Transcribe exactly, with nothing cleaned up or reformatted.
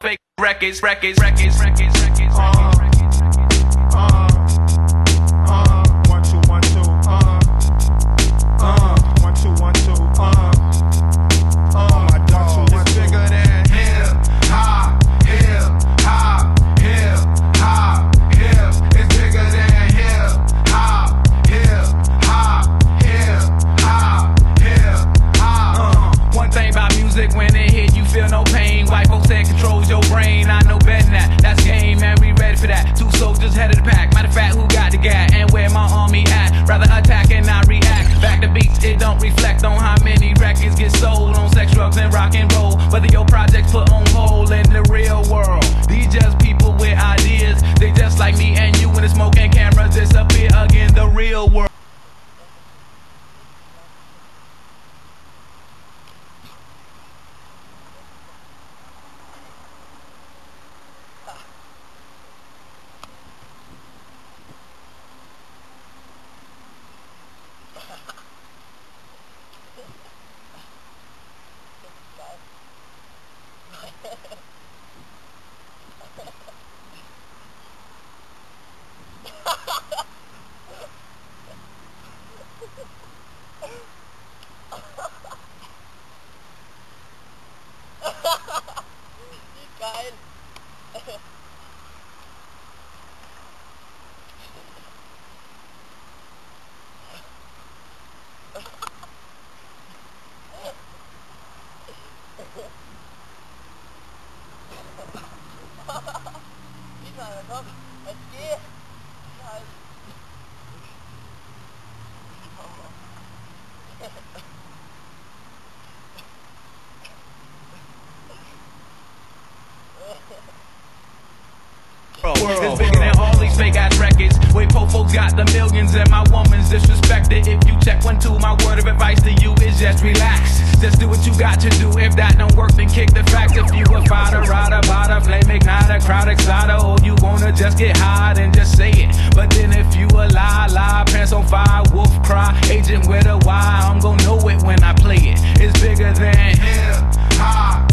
Fake records, records, records, records, records. Uh, uh, uh, one, two, one, two, uh, uh, one, two, one, two, uh, uh, my dog is bigger than hip hop, hip hop, hip hop, hip. It's bigger than hip hop, hip hop, hip hop, hip hop. Uh, one thing about music, when it hit, you feel no pain. White folks that controls your brain. I know better than that. That's game, man. We ready for that. Two soldiers head of the pack. Matter of fact, who got the gat and where my army at? Rather attack and not react. Back to beats, it don't reflect on how many records get sold on sex, drugs, and rock and roll. Whether your project's put on hold in the real world. These just people with ideas. They just like me and you when the smoke and cameras disappear again. The real world. Geil. Wie mal, komm, jetzt geh. Geil. It's bigger than all these fake ass records. Way po folks got the millions and my woman's disrespected. If you check one, two, my word of advice to you is just relax. Just do what you got to do. If that don't work, then kick the facts. If you a fighter, rider, bada, flame igniter, crowd exciter, or you wanna just get high, then just say it. But then if you a lie, lie, pants on fire, wolf cry, agent with a Y, I'm gon' know it when I play it. It's bigger than hip hop.